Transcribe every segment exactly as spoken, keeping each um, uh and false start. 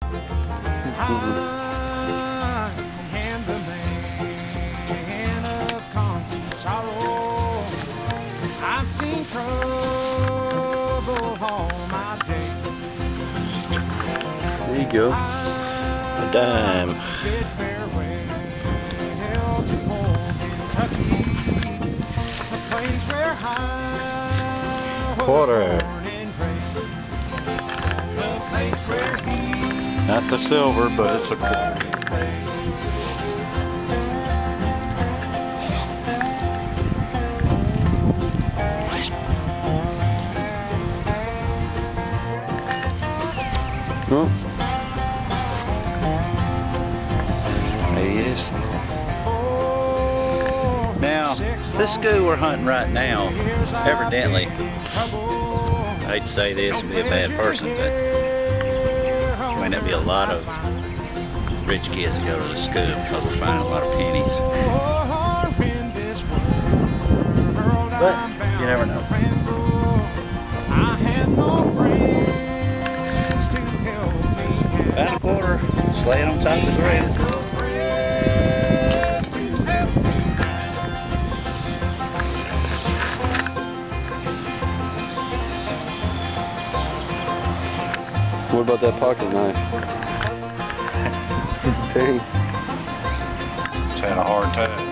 I am the man of constant sorrow. I've seen trouble all my day. There you go. A dime. Bid farewell to old Kentucky, the place where I was Quarter. born and raised, the place where he Not the silver, but it's a. Huh? There he is. Now, this school we're hunting right now, evidently, I hate to say this and be a bad person, but there may not be a lot of rich kids that go to the school because we're finding a lot of pennies. But you never know. About a quarter, slay it on top of the grill. What about that pocket knife? Hey. It's had a hard time.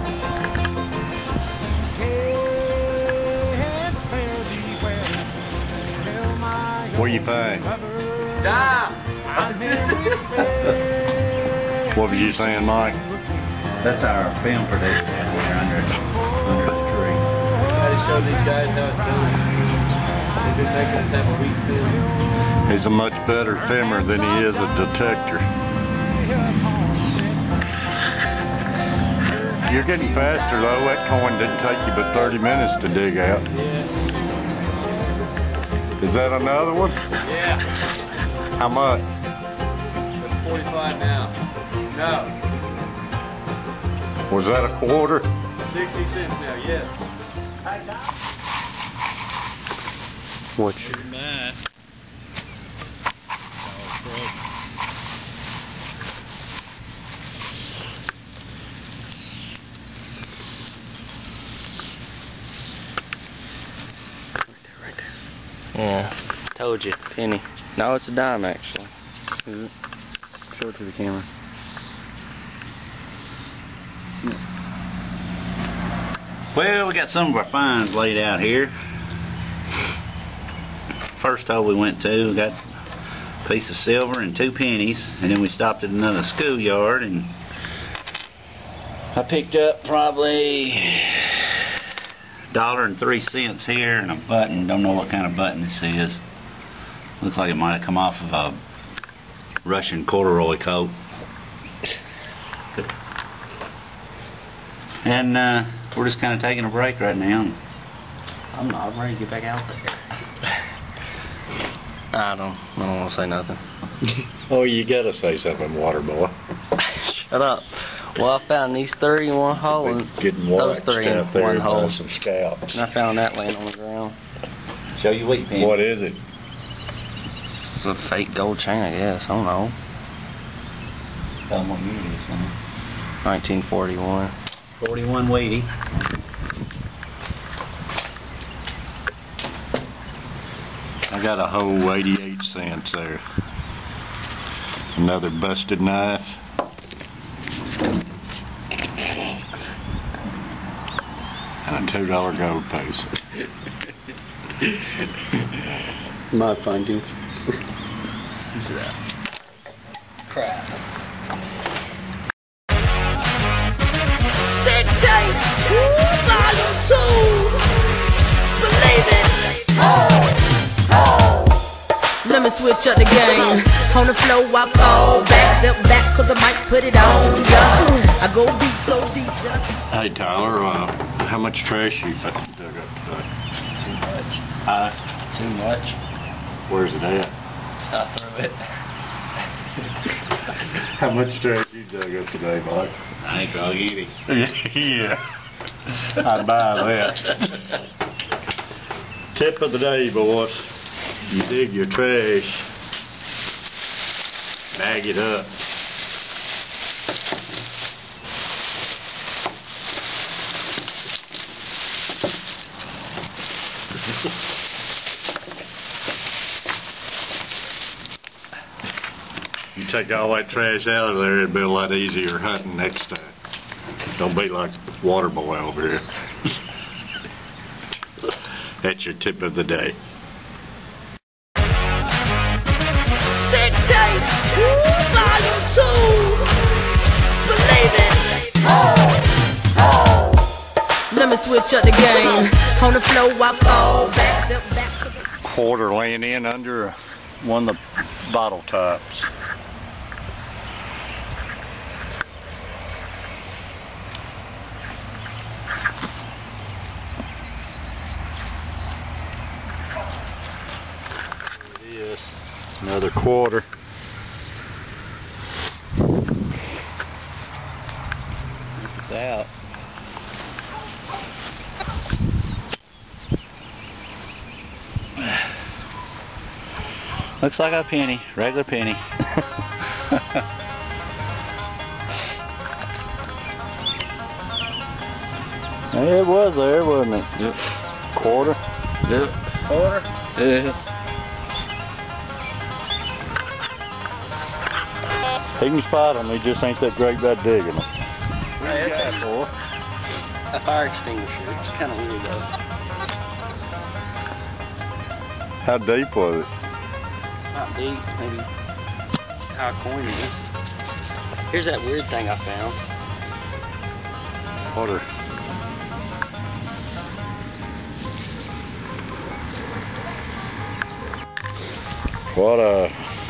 What do you think? Dime! What were you saying, Mike? That's our film producer under, under the tree. I had to show these guys how it's done. They've been making us have a week film. He's a much better filmer than he is a detector. You're getting faster though. That coin didn't take you but thirty minutes to dig out. Yeah. Is that another one? Yeah. How much? That's forty-five now. No. Was that a quarter? sixty cents now, yes. What? Yeah, told you, penny. No, it's a dime actually. Is it? Show it to the camera. Yeah. Well, we got some of our finds laid out here. First hole we went to, we got a piece of silver and two pennies, and then we stopped at another schoolyard, and I picked up probably a dollar and three cents here and a button. Don't know what kind of button this is. Looks like it might have come off of a Russian corduroy coat. And uh, we're just kind of taking a break right now. I'm not I'm ready to get back out there. I don't, I don't want to say nothing. Oh, you gotta say something, water boy. Shut up. Well, I found these three in one hole and Getting those waxed three in out there one by hole. some scalps. And I found that laying on the ground. Show you what you found. What is it? It's a fake gold chain, I guess. I don't know. Tell them what year it is, son. nineteen forty-one. forty-one Weedy. I got a whole eighty-eight cents there. Another busted knife. And a two dollar gold piece. My findings. Who's that? Crap. Sick tape, volume two. Believe it. Let me switch up the game. On the floor, I fall back, step back, cause I might put it on ya. I go deep, so deep that I see. Hey Tyler, uh, how much trash you dug up today? Too much. Uh, Too much. where's it at? I threw it. How much trash you dug up today, Mike? I ain't gonna eat it. Yeah, I'd buy that. Tip of the day, boys. You dig your trash. Bag it up. You take all that trash out of there, it'll be a lot easier hunting next time. Don't be like water boy over here. That's your tip of the day. Sick tape, volume two. Believe it. Let me switch up the game. On the floor, I fall back, step back. Quarter laying in under one of the bottle tops. Yes, another quarter. It's out. Looks like a penny, regular penny. Yeah, it was there, wasn't it? Yep. Quarter. Yep. Quarter. Yeah. He can spot them, he just ain't that great about digging them. Hey, it's a, a fire extinguisher. It's kind of weird though. How deep was it? Not deep, maybe how a coin is. Here's that weird thing I found. Water. What a